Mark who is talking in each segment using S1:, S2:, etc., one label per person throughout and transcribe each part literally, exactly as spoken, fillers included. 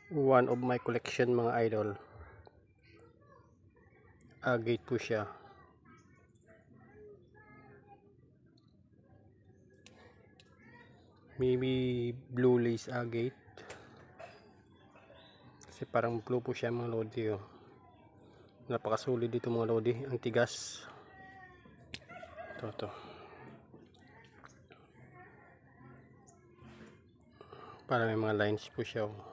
S1: One of my collection mga idol. Agate po siya. Maybe blue lace agate. Kasi parang blue po siya mga lodi. Oh. Napakasulit dito mga lodi. Ang tigas. Ito, ito. Para may mga lines po siya. Oh.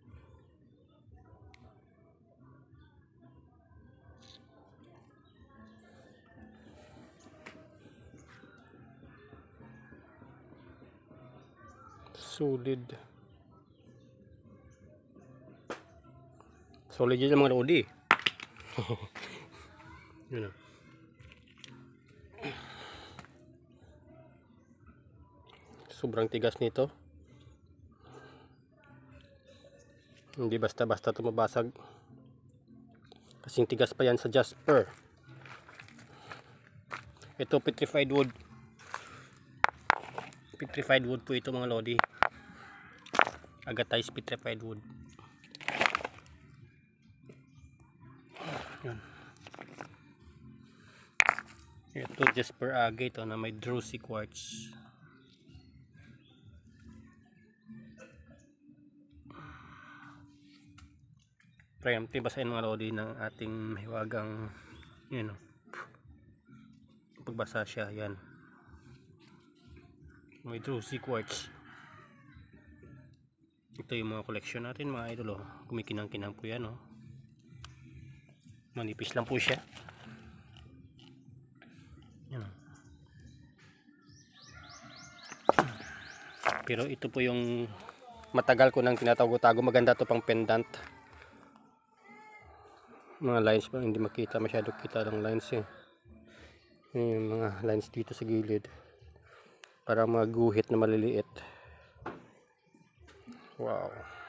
S1: Solid. Solid yun mga lodi. Yun o. Sobrang tigas nito. Hindi basta-basta tumabasag. Kasing tigas pa yan sa jasper. Ito petrified wood. Petrified wood po ito mga lodi. Agatized petrified wood. Yan. Ito jasper agate oh, na may druzy quartz. Preemptive basahin mga lodi ng ating hiwagang yun o. Pagbasa siya yan. May druzy quartz. Ito yung mga collection natin mga idol oh. Kumikinang-kinang po yan oh. Manipis lang po siya. Yan. Pero ito po yung matagal ko nang tinatago-tago. Maganda to pang pendant. Mga lines pa hindi makita. Masyado kita ng lines eh. Yung mga lines dito sa gilid. Para mga guhit na maliliit. Wow.